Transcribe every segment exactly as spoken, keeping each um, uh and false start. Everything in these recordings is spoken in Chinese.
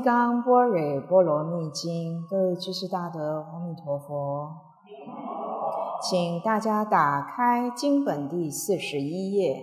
刚般若波罗蜜经》，各位居士大德，阿弥陀佛。请大家打开经本第四十一页。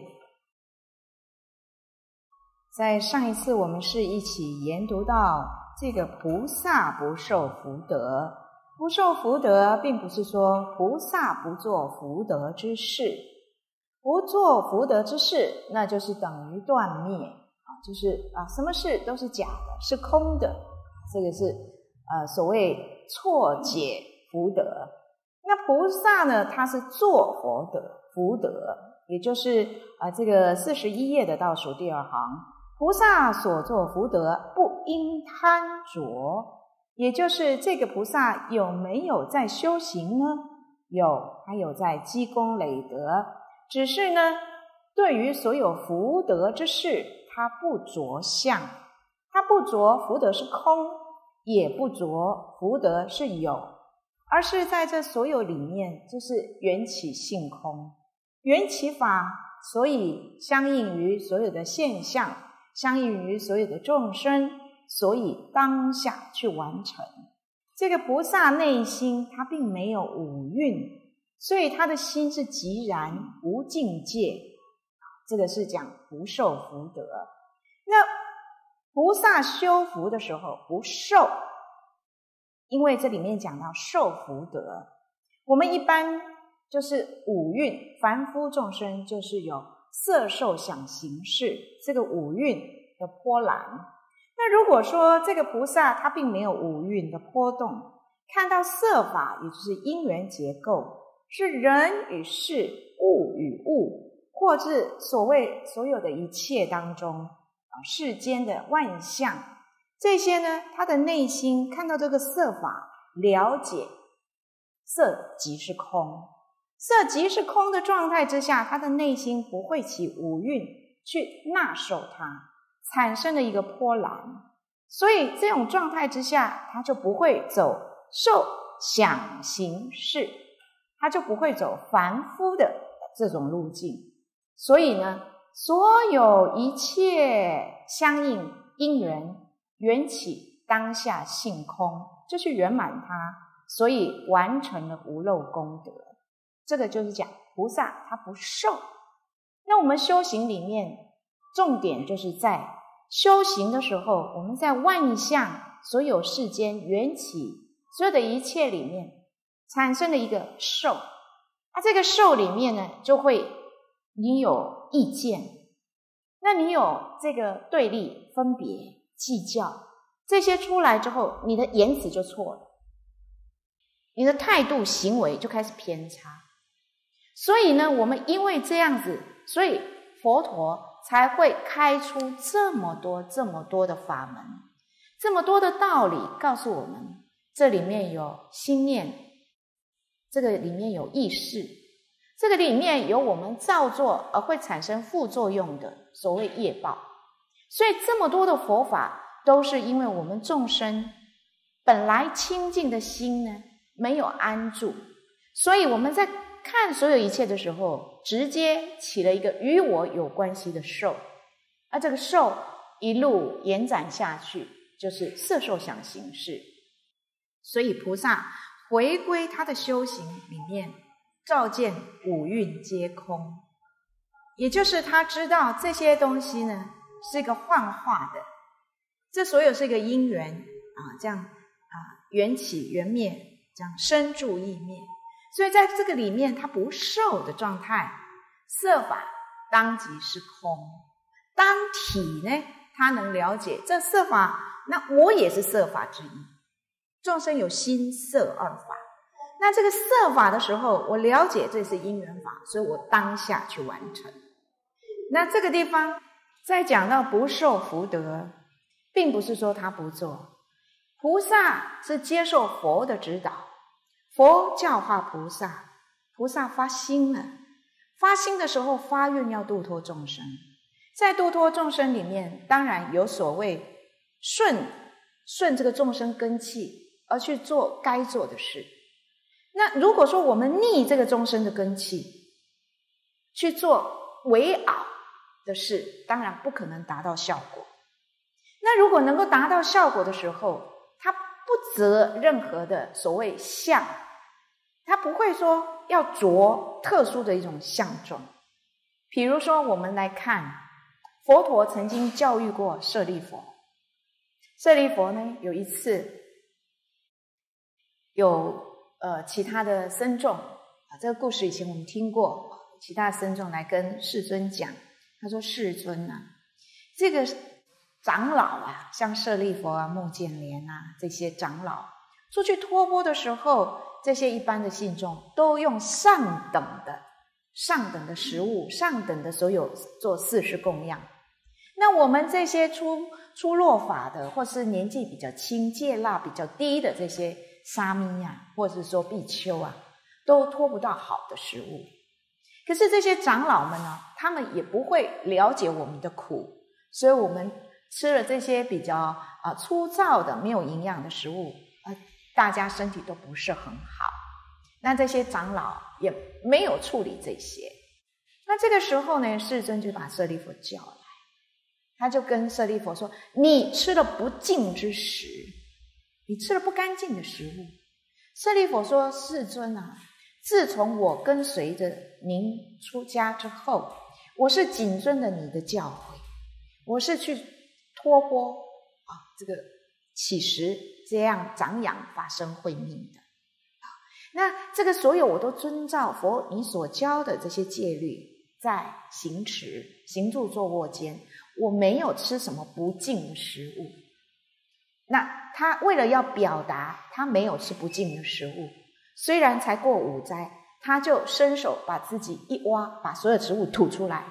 在上一次我们是一起研读到这个菩萨不受福德，不受福德并不是说菩萨不做福德之事，不做福德之事那就是等于断灭，就是啊，什么事都是假的，是空的，这个是呃所谓错解福德。那菩萨呢，他是做佛德福德，也就是啊、呃、这个四十一页的倒数第二行，菩萨所作福德不应贪着，也就是这个菩萨有没有在修行呢？有，他有在积功累德，只是呢对于所有福德之事他不着相，他不着福德是空，也不着福德是有，而是在这所有里面就是缘起性空，缘起法，所以相应于所有的现象，相应于所有的众生，所以当下去完成。这个菩萨内心他并没有五蕴，所以他的心是寂然无境界，这个是讲不受福德。那菩萨修福的时候不受，因为这里面讲到受福德，我们一般就是五蕴，凡夫众生就是有色受想行识这个五蕴的波澜。那如果说这个菩萨他并没有五蕴的波动，看到色法也就是因缘结构，是人与事，物与物，或是所谓所有的一切当中世间的万象，这些呢他的内心看到这个色法，了解色即是空，色即是空的状态之下，他的内心不会起五蕴去纳受它，产生了一个波澜，所以这种状态之下他就不会走受想行识，他就不会走凡夫的这种路径。所以呢所有一切相应因缘缘起当下性空，就去圆满它，所以完成了无漏功德。这个就是讲菩萨他不受。那我们修行里面重点就是在修行的时候，我们在万象所有世间缘起所有的一切里面产生了一个受，那这个受里面呢就会你有意见，那你有这个对立分别计较，这些出来之后你的言辞就错了，你的态度行为就开始偏差。所以呢我们因为这样子，所以佛陀才会开出这么多这么多的法门，这么多的道理告诉我们，这里面有心念，这个里面有意识，这个里面有我们造作而会产生副作用的所谓业报。所以这么多的佛法都是因为我们众生本来清净的心呢没有安住，所以我们在看所有一切的时候直接起了一个与我有关系的受，而这个受一路延展下去就是色受想行识。所以菩萨回归他的修行里面，照见五蕴皆空，也就是他知道这些东西呢是一个幻化的，这所有是一个因缘啊，这样啊缘起缘灭，这样生住异灭。所以在这个里面他不受的状态，色法当即是空，当体呢他能了解这色法，那我也是色法之一，众生有心色二法，那这个色法的时候我了解这是因缘法，所以我当下去完成。那这个地方在讲到不受福德，并不是说他不做，菩萨是接受佛的指导，佛教化菩萨，菩萨发心了，发心的时候发愿要度脱众生，在度脱众生里面当然有所谓顺顺这个众生根器而去做该做的事。那如果说我们逆这个众生的根器去做为拗的事，当然不可能达到效果。 那如果能够达到效果的时候，他不择任何的所谓相，他不会说要着特殊的一种相状。比如说我们来看佛陀曾经教育过舍利弗，舍利弗呢有一次有呃其他的僧众啊，这个故事以前我们听过，其他的僧众来跟世尊讲，他说世尊啊，这个长老啊，像舍利弗啊、目犍连啊这些长老出去托钵的时候，这些一般的信众都用上等的上等的食物，上等的所有做四事供养。那我们这些出出落法的，或是年纪比较轻、戒腊比较低的这些沙弥啊，或者是说比丘啊，都托不到好的食物。可是这些长老们呢，他们也不会了解我们的苦，所以我们吃了这些比较啊、呃、粗糙的、没有营养的食物，呃，大家身体都不是很好。那这些长老也没有处理这些。那这个时候呢，世尊就把舍利弗叫来，他就跟舍利弗说：“你吃了不净之食，你吃了不干净的食物。”舍利弗说：“世尊啊，自从我跟随着您出家之后，我是谨遵的你的教诲，我是去托钵啊，这个乞食，这样长养法身慧命的。那这个所有我都遵照佛你所教的这些戒律在行持，行住坐卧间，我没有吃什么不净的食物。”那他为了要表达他没有吃不净的食物，虽然才过五斋，他就伸手把自己一挖，把所有食物吐出来。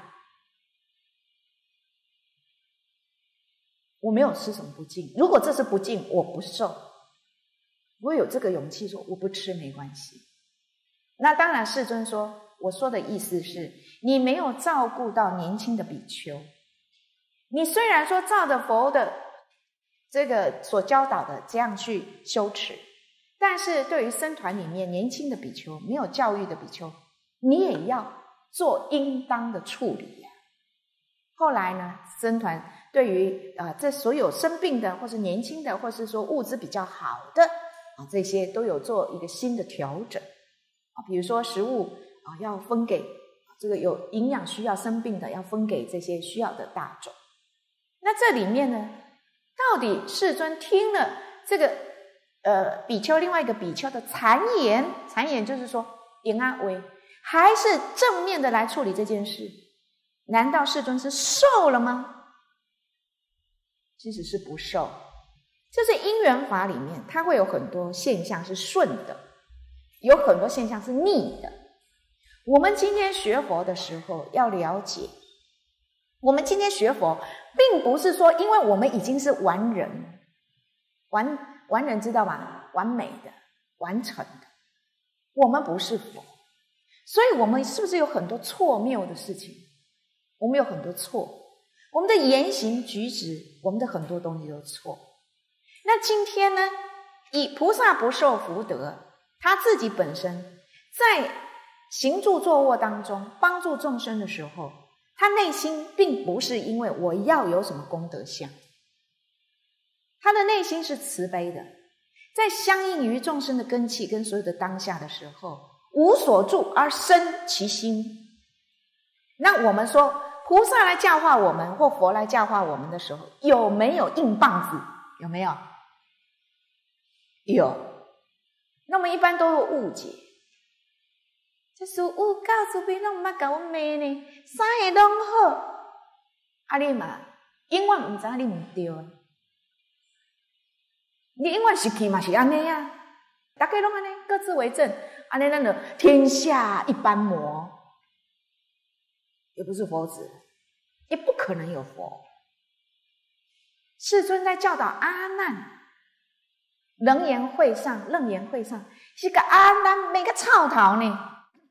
我没有吃什么不净，如果这是不净，我不受。我有这个勇气说我不吃没关系。那当然世尊说，我说的意思是你没有照顾到年轻的比丘，你虽然说照着佛的这个所教导的这样去修持，但是对于僧团里面年轻的比丘，没有教育的比丘，你也要做应当的处理呀。后来呢，僧团对于啊、呃、这所有生病的或是年轻的，或是说物质比较好的啊，这些都有做一个新的调整啊，比如说食物啊要分给这个有营养需要生病的，要分给这些需要的大众。那这里面呢，到底世尊听了这个呃比丘另外一个比丘的谗言，谗言就是说言阿维，还是正面的来处理这件事？难道世尊是受了吗？其实是不受。就是因缘法里面，它会有很多现象是顺的，有很多现象是逆的。我们今天学佛的时候要了解，我们今天学佛并不是说因为我们已经是完人，完完人知道吗？完美的，完成的，我们不是佛，所以我们是不是有很多错谬的事情？我们有很多错，我们的言行举止，我们的很多东西都错。那今天呢，以菩萨不受福德，他自己本身在行住坐卧当中帮助众生的时候，他内心并不是因为我要有什么功德相，他的内心是慈悲的，在相应于众生的根器跟所有的当下的时候，无所住而生其心。那我们说菩萨来教化我们，或佛来教化我们的时候，有没有硬棒子？有没有？有。那我们一般都有误解，这事有教慈悲，拢毋捌甲我骂呢，啥个拢好，啊你嘛永远毋知你毋对，你永远是去嘛是安尼啊，大家拢安尼各自为政，安尼咱就天下一般魔，也不是佛子，也不可能有佛。世尊在教导阿难，楞严会上，楞严会上是个阿难没个草头呢。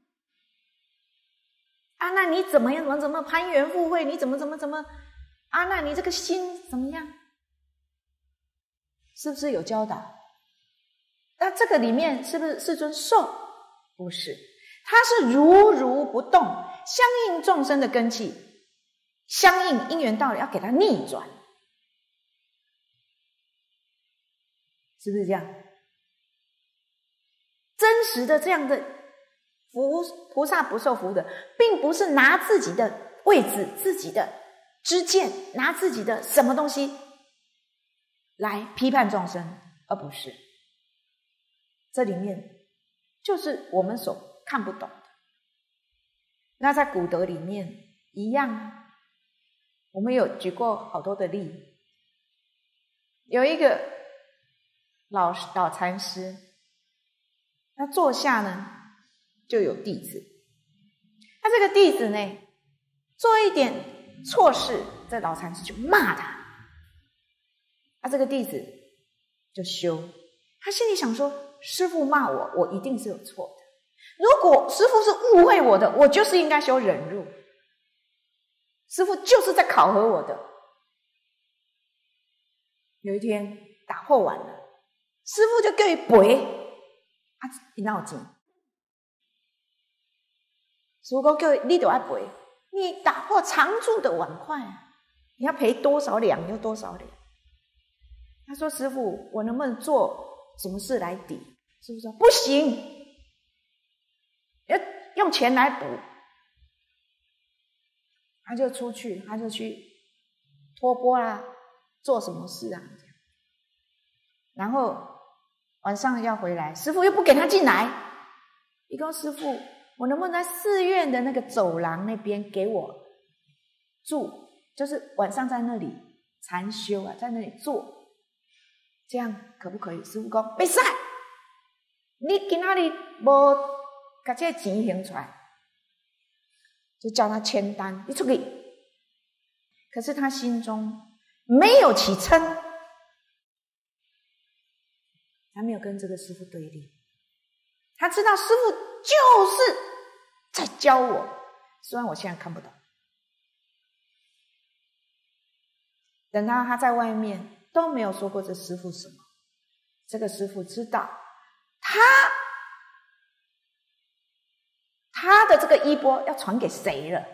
阿难你怎么样怎么怎么攀缘附会，你怎么怎么怎么，阿难你这个心怎么样？是不是有教导？那这个里面是不是世尊受？不是，他是如如不动，相应众生的根器，相应因缘道理，要给他逆转。 是不是这样？真实的这样的菩菩萨不受福德，并不是拿自己的位置、自己的知见，拿自己的什么东西来批判众生，而不是。这里面就是我们所看不懂的。那在古德里面一样，我们有举过好多的例。有一个老老禅师，他坐下呢就有弟子，他这个弟子呢做一点错事，这老禅师就骂他，啊，这个弟子就修，他心里想说，师父骂我，我一定是有错的，如果师父是误会我的，我就是应该修忍辱，师父就是在考核我的。有一天打破完了，师父就叫伊赔，啊，你闹紧。师父说叫你都要赔，你打破常住的碗筷，你要赔多少两就多少两。他说：“师父，我能不能做什么事来抵？”师父说：“不行，要用钱来补。”他就出去，他就去托钵啦，做什么事啊？然后晚上要回来，师父又不给他进来。一个师父，我能不能在寺院的那个走廊那边给我住？就是晚上在那里禅修啊，在那里坐，这样可不可以？师父说不可以，你今仔日无把这钱还出来，就叫他签单，你出去。可是他心中没有起嗔。他没有跟这个师父对立，他知道师父就是在教我，虽然我现在看不懂。等到他在外面都没有说过这师父什么，这个师父知道他他的这个衣钵要传给谁了。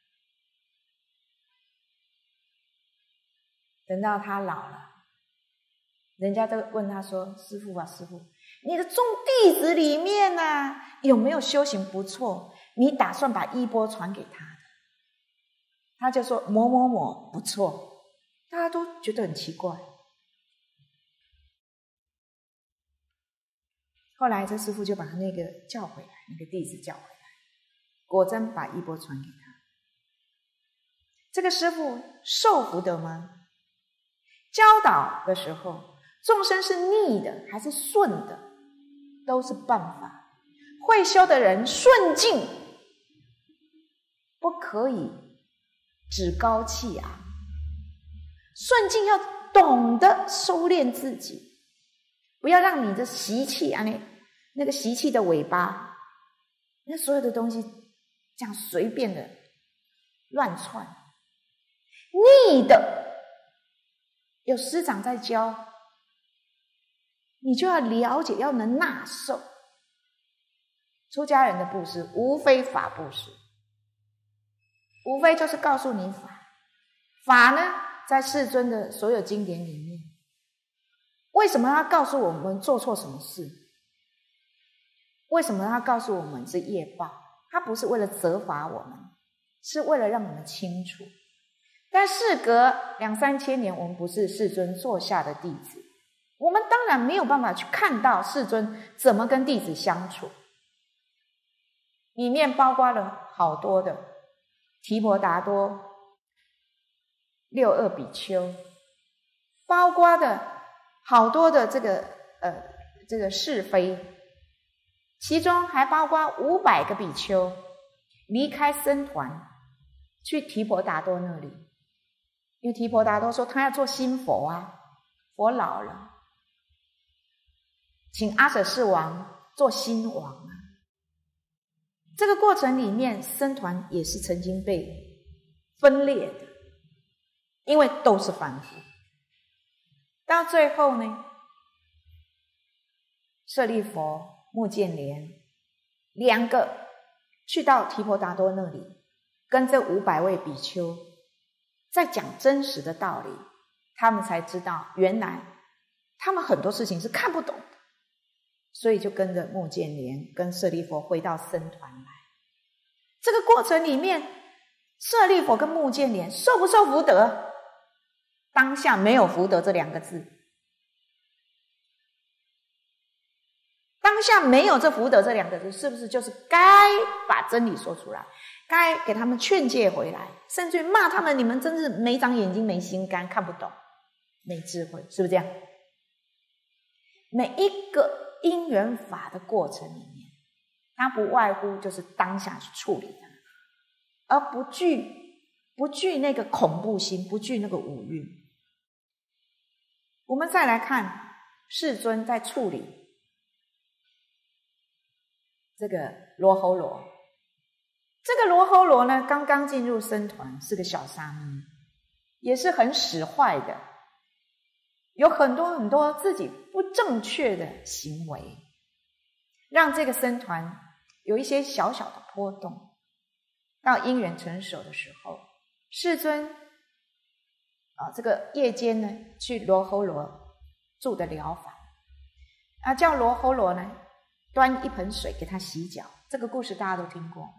等到他老了，人家都问他说：“师父啊，师父，你的众弟子里面啊，有没有修行不错？你打算把衣钵传给他的？”他就说：“某某某不错。”大家都觉得很奇怪。后来这师父就把那个叫回来，那个弟子叫回来，果真把衣钵传给他。这个师父受福德吗？教导的时候，众生是逆的还是顺的，都是办法。会修的人顺境，不可以趾高气昂。顺境要懂得收敛自己，不要让你的习气啊，那那个习气的尾巴，那所有的东西这样随便的乱窜。逆的，有师长在教，你就要了解，要能纳受。出家人的布施无非法布施，无非就是告诉你法。法呢，在世尊的所有经典里面，为什么他告诉我们做错什么事？为什么他告诉我们是业报？他不是为了责罚我们，是为了让我们清楚。但事隔两三千年，我们不是世尊座下的弟子，我们当然没有办法去看到世尊怎么跟弟子相处。里面包括了好多的提婆达多、六二比丘，包括的好多的这个呃这个是非，其中还包括五百个比丘离开僧团去提婆达多那里，因为提婆达多说他要做新佛啊，佛老了，请阿舍世王做新王啊。这个过程里面，僧团也是曾经被分裂的，因为都是凡夫。到最后呢，舍利弗、目犍连两个去到提婆达多那里，跟这五百位比丘在讲真实的道理，他们才知道原来他们很多事情是看不懂的，所以就跟着目犍连跟舍利弗回到僧团来。这个过程里面，舍利弗跟目犍连受不受福德？当下没有福德这两个字，当下没有这福德这两个字，是不是就是该把真理说出来，该给他们劝诫回来，甚至骂他们，你们真是没长眼睛没心肝，看不懂没智慧，是不是这样？每一个因缘法的过程里面，它不外乎就是当下去处理它，而不惧不惧那个恐怖心，不惧那个五蕴。我们再来看世尊在处理这个罗睺罗。这个罗睺罗呢，刚刚进入僧团，是个小沙弥，也是很使坏的，有很多很多自己不正确的行为，让这个僧团有一些小小的波动。到因缘成熟的时候，世尊啊，这个夜间呢，去罗睺罗住的疗法，啊，叫罗睺罗呢端一盆水给他洗脚。这个故事大家都听过，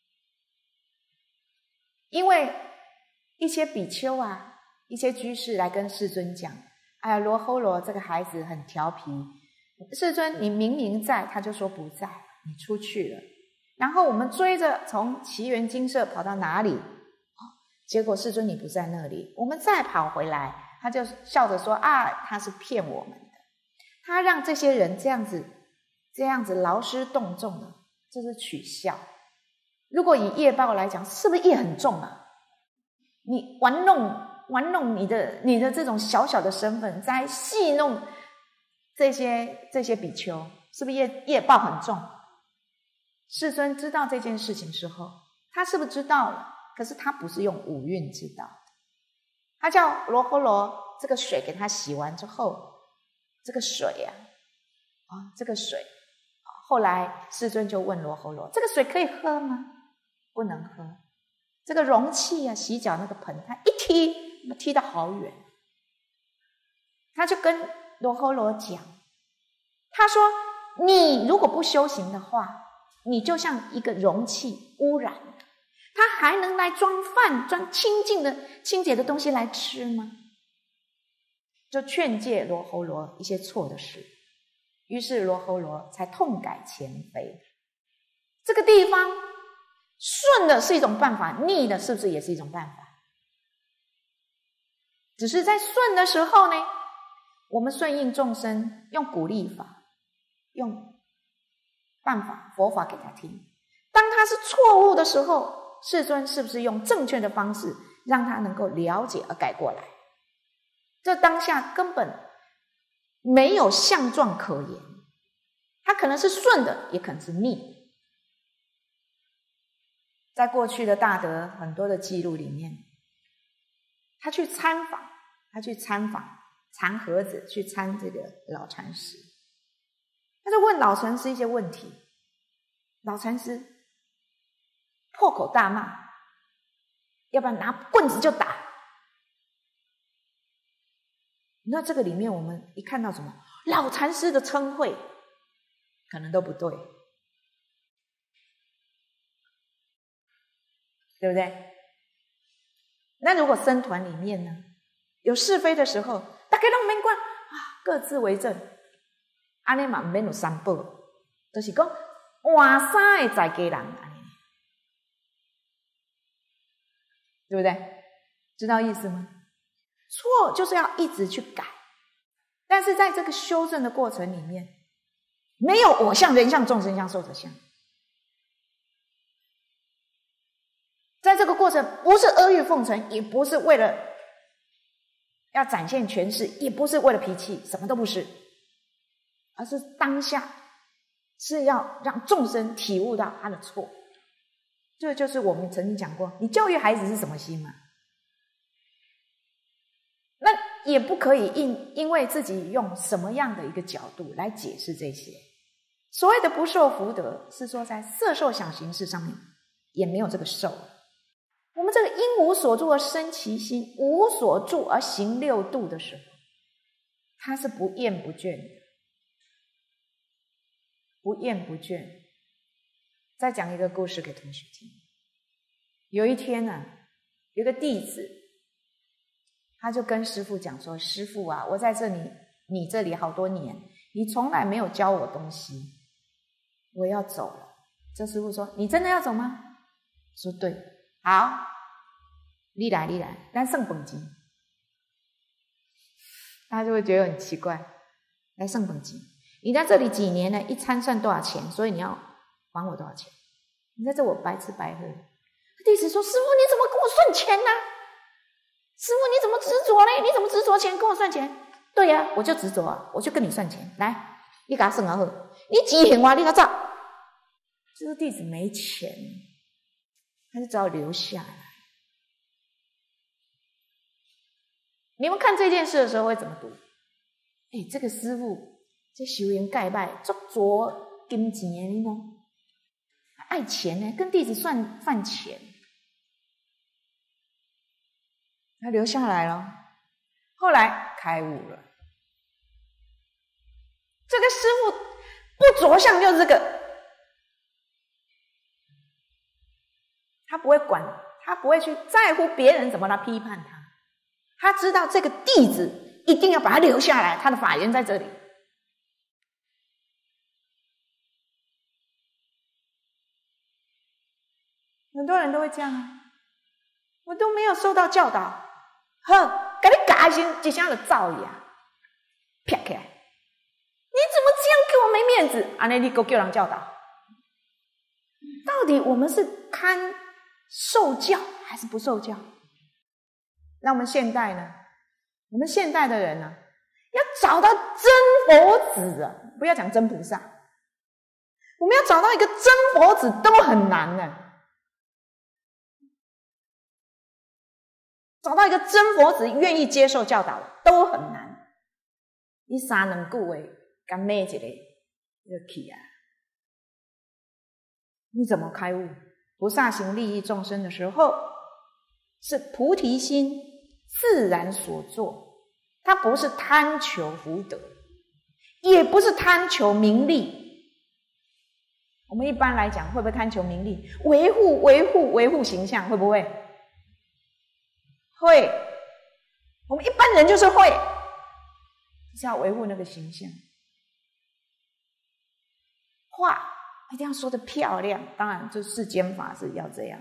因为一些比丘啊，一些居士来跟世尊讲，哎呀，罗睺罗这个孩子很调皮，世尊你明明在，他就说不在，你出去了。然后我们追着从祇园精舍跑到哪里，结果世尊你不在那里，我们再跑回来，他就笑着说啊，他是骗我们的，他让这些人这样子这样子劳师动众的，这是取笑。如果以业报来讲，是不是业很重啊？你玩弄玩弄你的你的这种小小的身份，在戏弄这些这些比丘，是不是业业报很重？世尊知道这件事情之后，他是不是知道了？可是他不是用五蕴知道的，他叫罗睺罗这个水给他洗完之后，这个水啊，啊，这个水，后来世尊就问罗睺罗，这个水可以喝吗？不能喝。这个容器啊，洗脚那个盆，他一踢，踢得好远。他就跟罗睺罗讲，他说你如果不修行的话，你就像一个容器污染的，它还能来装饭，装清净的清洁的东西来吃吗？就劝诫罗睺罗一些错的事，于是罗睺罗才痛改前非。这个地方顺的是一种办法，逆的是不是也是一种办法？只是在顺的时候呢，我们顺应众生，用鼓励法，用办法佛法给他听。当他是错误的时候，世尊是不是用正确的方式让他能够了解而改过来？这当下根本没有相状可言，他可能是顺的，也可能是逆的。在过去的大德很多的记录里面，他去参访，他去参访禅盒子，去参这个老禅师，他就问老禅师一些问题，老禅师破口大骂，要不然拿棍子就打。那这个里面我们一看到什么老禅师的称谓，可能都不对，对不对？那如果僧团里面呢，有是非的时候，大家都免管啊，各自为政，安尼嘛不免有三宝，就是讲换衫的在家人，对不对？知道意思吗？错就是要一直去改，但是在这个修正的过程里面，没有我相、人相、众生相、寿者相。在这个过程，不是阿谀奉承，也不是为了要展现权势，也不是为了脾气，什么都不是，而是当下是要让众生体悟到他的错。这就是我们曾经讲过，你教育孩子是什么心嘛？那也不可以因因为自己用什么样的一个角度来解释这些。所谓的不受福德，是说在色受想行识上面也没有这个受。我们这个因无所住而生其心，无所住而行六度的时候， 他是不厌不倦的，不厌不倦。再讲一个故事给同学听。有一天呢、啊，有个弟子，他就跟师父讲说：“师父啊，我在这里，你这里好多年，你从来没有教我东西，我要走了。”这师父说：“你真的要走吗？”说：“对，好，你来，你来，来剩本金。”他就会觉得很奇怪，来剩本金，你在这里几年呢？一餐算多少钱？所以你要还我多少钱？你在这我白吃白喝。弟子说：“师父，你怎么跟我算钱呢、啊？师父，你怎么执着嘞？你怎么执着钱跟我算钱？”对呀、啊，我就执着啊，我就跟你算钱。来，你给他算好，你几钱我你给他照。这个弟子没钱，他就只好留下来。你们看这件事的时候会怎么读？哎，这个师父这修言盖拜，做着金钱的，你know？爱钱呢，跟弟子算饭钱，他留下来了。后来开悟了。这个师父不着相就是这个，他不会管，他不会去在乎别人怎么来批判他，他知道这个弟子一定要把他留下来，他的法源在这里。很多人都会这样啊，我都没有受到教导，呵，给你嘎一声，一声就造呀，啪起来，你怎么这样给我没面子？安尼你给叫人教导，到底我们是堪受教还是不受教？那我们现代呢？我们现代的人呢，要找到真佛子啊，不要讲真菩萨，我们要找到一个真佛子都很难呢。找到一个真佛子愿意接受教导都很难。你三两句话干骂一个就去啊！你怎么开悟？菩萨行利益众生的时候，是菩提心自然所作，它不是贪求福德，也不是贪求名利。我们一般来讲，会不会贪求名利？维护、维护、维护形象，会不会？会，我们一般人就是会，就是要维护那个形象。话一定要说得漂亮，当然就世间法是要这样。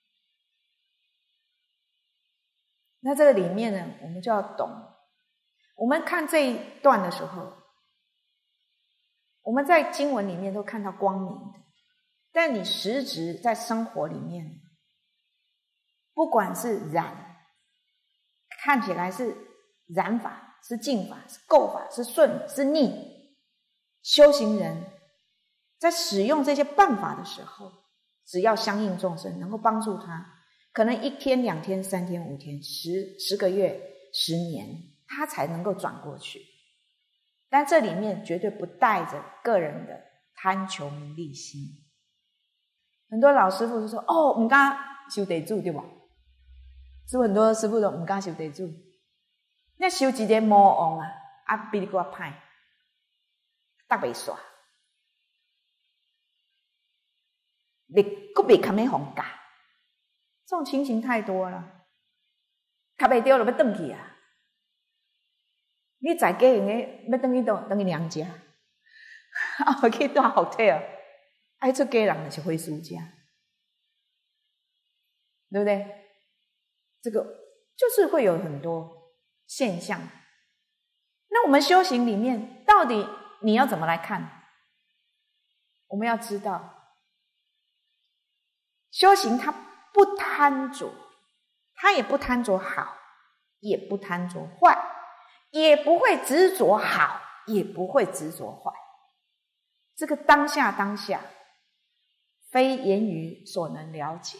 那这个里面呢，我们就要懂。我们看这一段的时候，我们在经文里面都看到光明的，但你实质在生活里面，不管是染，看起来是染法，是净法，是垢法，是顺，是逆。修行人在使用这些办法的时候，只要相应众生，能够帮助他，可能一天、两天、三天、五天、十十个月、十年，他才能够转过去。但这里面绝对不带着个人的贪求名利心。很多老师傅就说：“哦，不敢修地主，对吧？”是不是很多师父都不敢修地主？那修一个魔王啊，啊比你更歹，搭袂煞，你佫袂堪你放假，这种情形太多了。卡袂掉就要转去啊！你在家用的要转去倒，转去娘家，啊，回去住 hotel， 爱出家人就是回俗家，对不对？这个就是会有很多现象。那我们修行里面，到底你要怎么来看？我们要知道，修行它不贪着，它也不贪着好，也不贪着坏，也不会执着好，也不会执着坏。这个当下当下，非言语所能了解。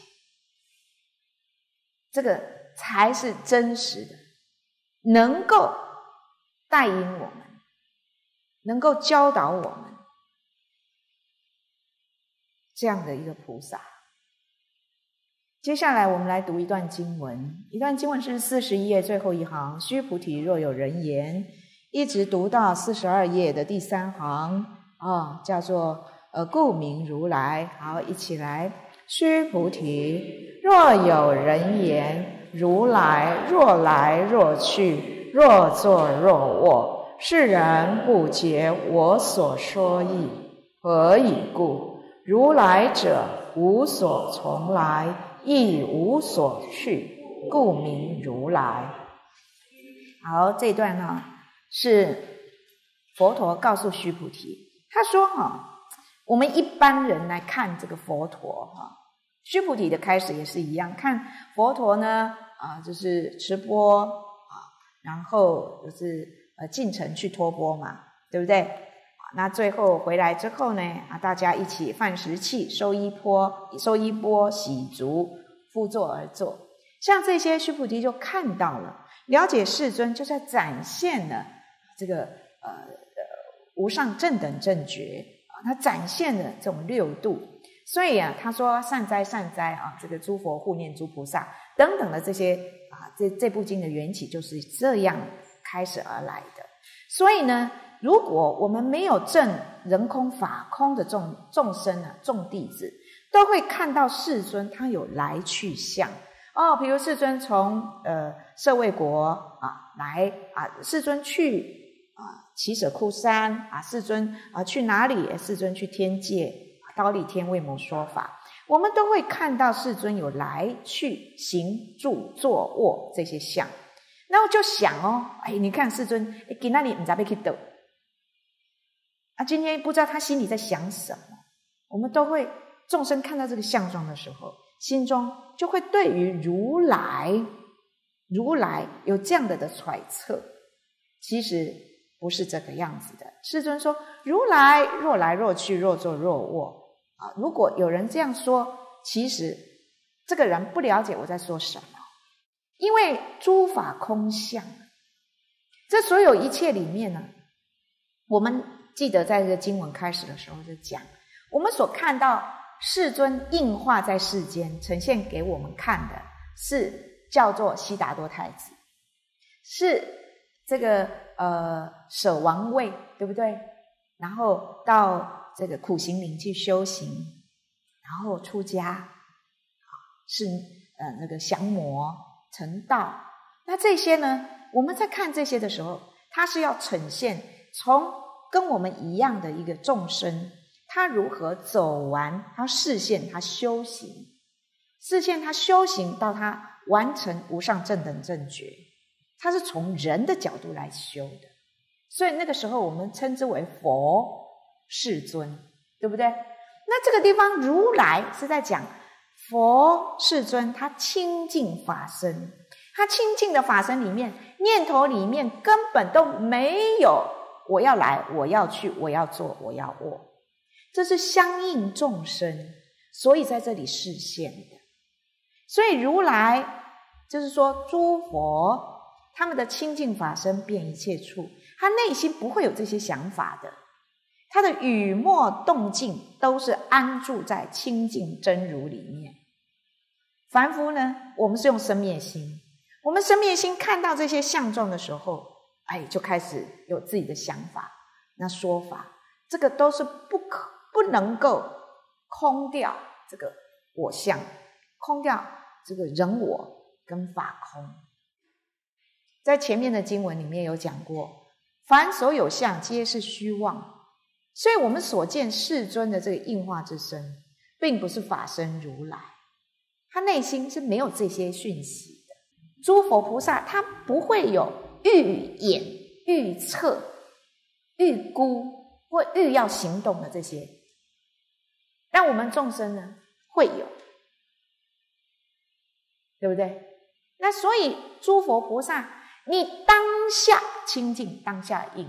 这个才是真实的，能够带引我们，能够教导我们这样的一个菩萨。接下来我们来读一段经文，一段经文是四十一页最后一行：须菩提，若有人言一直读到四十二页的第三行啊，叫做呃故名如来。好，一起来。须菩提，若有人言，如来若来若去，若坐若卧，是人不解我所说义。何以故？如来者，无所从来，亦无所去，故名如来。好，这段呢是佛陀告诉须菩提，他说哈，我们一般人来看这个佛陀哈，须菩提的开始也是一样，看佛陀呢啊，就是持钵啊，然后就是呃进城去托钵嘛，对不对？那最后回来之后呢啊，大家一起饭食器，收衣钵，收衣钵，洗足，趺坐而坐。像这些，须菩提就看到了，了解世尊就在展现了这个呃呃无上正等正觉啊，他展现了这种六度。所以啊，他说善哉善哉啊，这个诸佛护念诸菩萨等等的这些啊，这这部经的缘起就是这样开始而来的。所以呢，如果我们没有证人空法空的众众生啊，众弟子都会看到世尊他有来去相哦，比如世尊从呃舍卫国啊来啊，世尊去啊祇舍窟山啊，世尊啊去哪里？世尊去天界忉利天为谋说法，我们都会看到世尊有来去行住坐卧这些相。那我就想哦，哎，你看世尊今天你不知道要去哪啊，今天不知道他心里在想什么。我们都会众生看到这个相状的时候，心中就会对于如来如来有这样的的揣测。其实不是这个样子的。世尊说如来若来若去，若坐若卧啊。如果有人这样说，其实这个人不了解我在说什么，因为诸法空相，这所有一切里面呢，我们记得在这个经文开始的时候就讲，我们所看到世尊应化在世间呈现给我们看的是叫做悉达多太子，是这个呃舍王位，对不对？然后到这个苦行林去修行，然后出家，是呃那个降魔成道。那这些呢，我们在看这些的时候，它是要呈现从跟我们一样的一个众生，他如何走完他视线，他修行，视线他修行到他完成无上正等正觉，他是从人的角度来修的。所以那个时候我们称之为佛世尊，对不对？那这个地方如来是在讲佛世尊他清净法身，他清净的法身里面，念头里面根本都没有我要来，我要去，我要做，我要卧，这是相应众生，所以在这里示现的。所以如来就是说诸佛他们的清净法身遍一切处，他内心不会有这些想法的，他的语默动静都是安住在清净真如里面。凡夫呢，我们是用生灭心，我们生灭心看到这些相状的时候，哎，就开始有自己的想法，那说法，这个都是不可不能够空掉这个我相，空掉这个人我跟法空。在前面的经文里面有讲过，凡所有相皆是虚妄，所以我们所见世尊的这个应化之身，并不是法身如来，他内心是没有这些讯息的。诸佛菩萨他不会有预演、预测、预估或预要行动的这些，让我们众生呢会有，对不对？那所以诸佛菩萨你当下清净，当下应，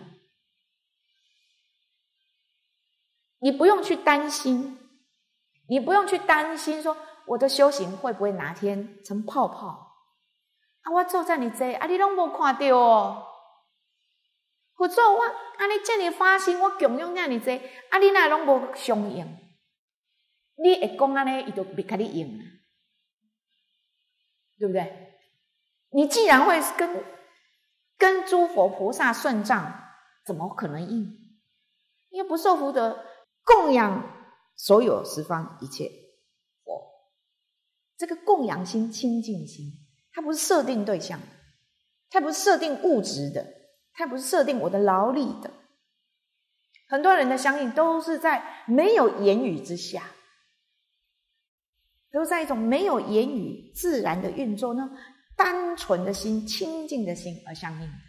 你不用去担心，你不用去担心说我的修行会不会哪天成泡泡啊？我做这么多啊，你都没看到哦。或者我啊，你这么发心，我供养这么多啊，你哪拢没相应？你会讲安尼，伊就别跟你应了，对不对？你既然会跟跟诸佛菩萨顺障怎么可能应？因为不受福德供养所有十方一切佛，这个供养心清净心，它不是设定对象的，它不是设定物质的，它不是设定我的劳力的。很多人的相应都是在没有言语之下，都在一种没有言语自然的运作呢，单纯的心清净的心而相应的。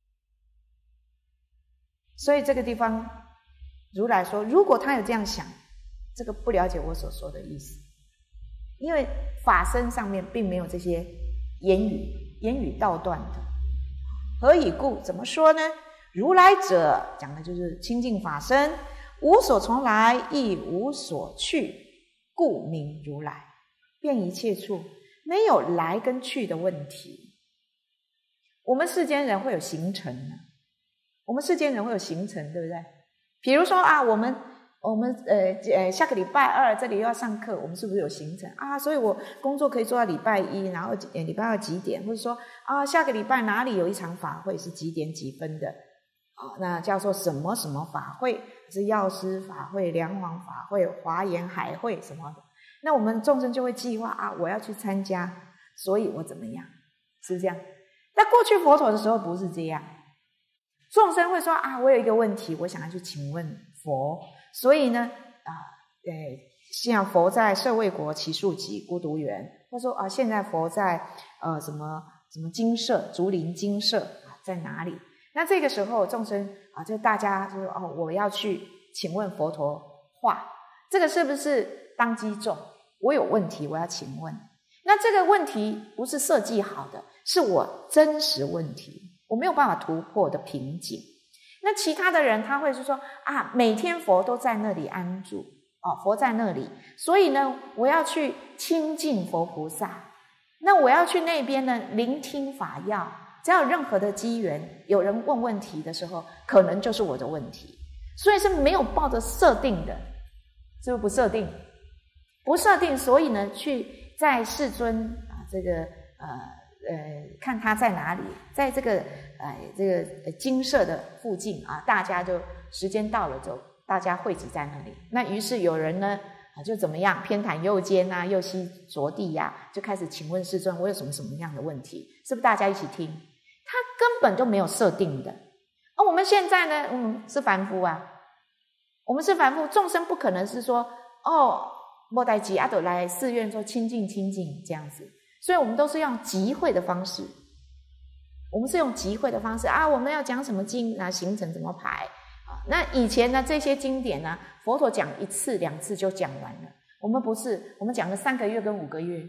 所以这个地方如来说，如果他有这样想，这个不了解我所说的意思，因为法身上面并没有这些言语言语道断的。何以故？怎么说呢？如来者讲的就是清净法身，无所从来，亦无所去，故名如来。遍一切处，没有来跟去的问题。我们世间人会有行程呢，我们世间人会有行程，对不对？比如说啊，我们我们呃呃下个礼拜二这里又要上课，我们是不是有行程啊？所以我工作可以做到礼拜一，然后呃礼拜二几点，或者说啊下个礼拜哪里有一场法会是几点几分的啊？那叫做什么什么法会，是药师法会、梁皇法会、华严海会什么的。那我们众生就会计划啊，我要去参加，所以我怎么样，是不是这样？但过去佛陀的时候不是这样，众生会说啊，我有一个问题，我想要去请问佛，所以呢啊，呃，像佛在舍卫国祇树集孤独园，或说啊，现在佛在呃什么什么精舍竹林精舍啊，在哪里？那这个时候众生啊，就大家就说哦，我要去请问佛陀话，这个是不是当机众？我有问题，我要请问。那这个问题不是设计好的，是我真实问题，我没有办法突破的瓶颈。那其他的人他会是说啊，每天佛都在那里安住哦，佛在那里，所以呢，我要去亲近佛菩萨。那我要去那边呢，聆听法要。只要有任何的机缘，有人问问题的时候，可能就是我的问题。所以是没有抱着设定的，是不是不设定？不设定，所以呢，去在世尊啊，这个呃呃，看他在哪里，在这个呃这个精舍的附近啊，大家就时间到了就大家汇集在那里。那于是有人呢啊，就怎么样偏袒右肩啊，右膝着地呀、啊，就开始请问世尊，我有什么什么样的问题？是不是大家一起听？他根本就没有设定的。而、哦、我们现在呢，嗯，是凡夫啊，我们是凡夫，众生不可能是说哦。莫代吉阿斗来寺院说清净清净这样子，所以我们都是用集会的方式，我们是用集会的方式啊，我们要讲什么经啊，行程怎么排啊？那以前呢，这些经典呢，佛陀讲一次两次就讲完了，我们不是，我们讲了三个月跟五个月，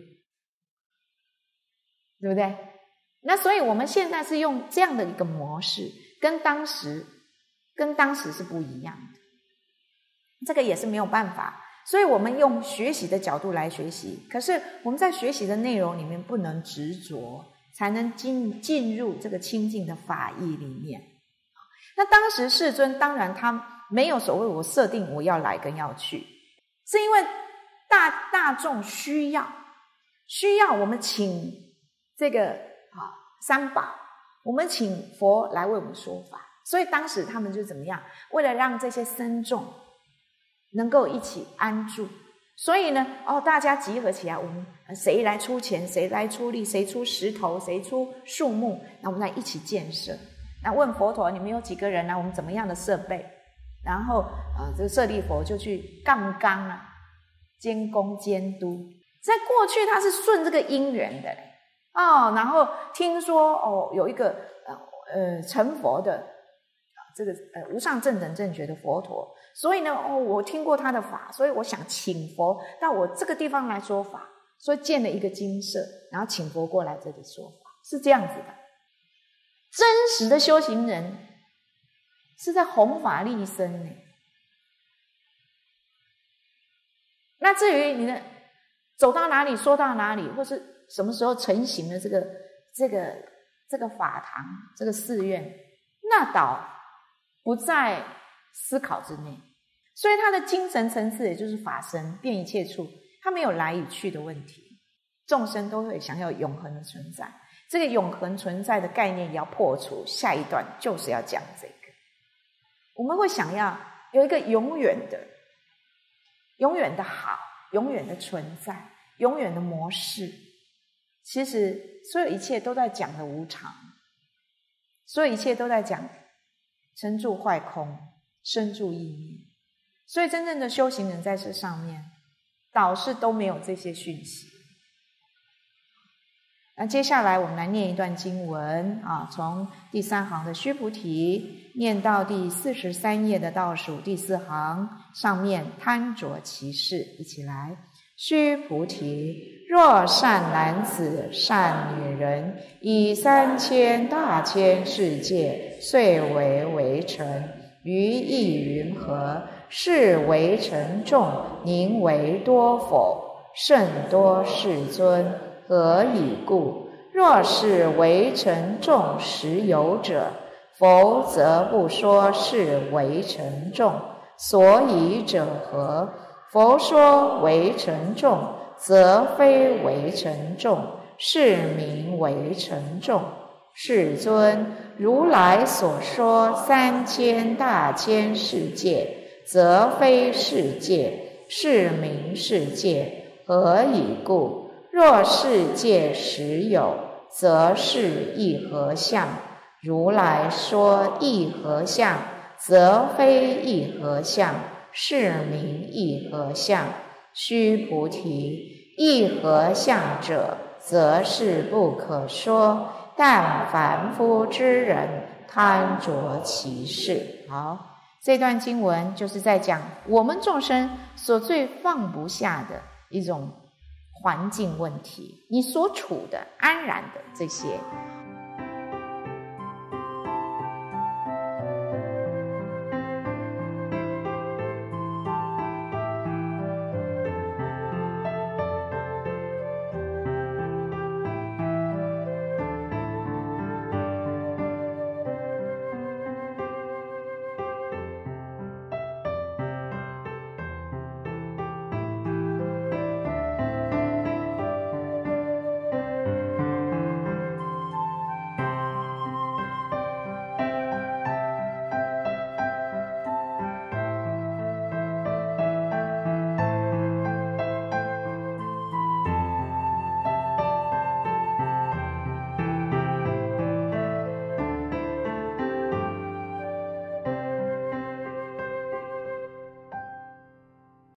对不对？那所以我们现在是用这样的一个模式，跟当时跟当时是不一样的，这个也是没有办法。所以我们用学习的角度来学习，可是我们在学习的内容里面不能执着，才能进进入这个清净的法义里面。那当时世尊当然他没有所谓我设定我要来跟要去，是因为大大众需要需要我们请这个啊三宝，我们请佛来为我们说法，所以当时他们就怎么样，为了让这些僧众能够一起安住，所以呢，哦，大家集合起来，我们谁来出钱，谁来出力，谁出石头，谁出树木，那我们来一起建设。那问佛陀，你们有几个人呢、啊？我们怎么样的设备？然后，呃，这个舍利佛就去杠杠啊，监工监督。在过去，他是顺这个因缘的哦。然后听说哦，有一个呃呃成佛的。这个呃无上正等正觉的佛陀，所以呢，哦，我听过他的法，所以我想请佛到我这个地方来说法，所以建了一个精舍，然后请佛过来这里说法，是这样子的。真实的修行人是在弘法利生呢。那至于你的走到哪里说到哪里，或是什么时候成型的这个这个这个法堂这个寺院，那倒不在思考之内，所以他的精神层次也就是法身遍一切处，他没有来与去的问题，众生都会想要永恒的存在。 这个永恒存在的概念也要破除，下一段就是要讲这个。我们会想要有一个永远的、永远的好、永远的存在、永远的模式。其实所有一切都在讲的无常，所有一切都在讲成住坏空、生住异灭。所以真正的修行人在这上面，导师都没有这些讯息。那接下来我们来念一段经文啊，从第三行的须菩提念到第四十三页的倒数第四行，上面贪着其事，一起来。须菩提，若善男子、善女人，以三千大千世界，遂为围城，于意云何？是围城众，宁为多否？甚多世尊，何以故？若是围城众实有者，否则不说是围城众。所以者何？佛说围城众，则非围城众，是名围城众。世尊，如来所说三千大千世界，则非世界，是名世界。何以故？若世界实有，则是一合相。如来说一合相，则非一合相，是名一合相。须菩提，一合相者，则是不可说，但凡夫之人贪着其事。好，这段经文就是在讲我们众生所最放不下的一种环境问题，你所处的安然的这些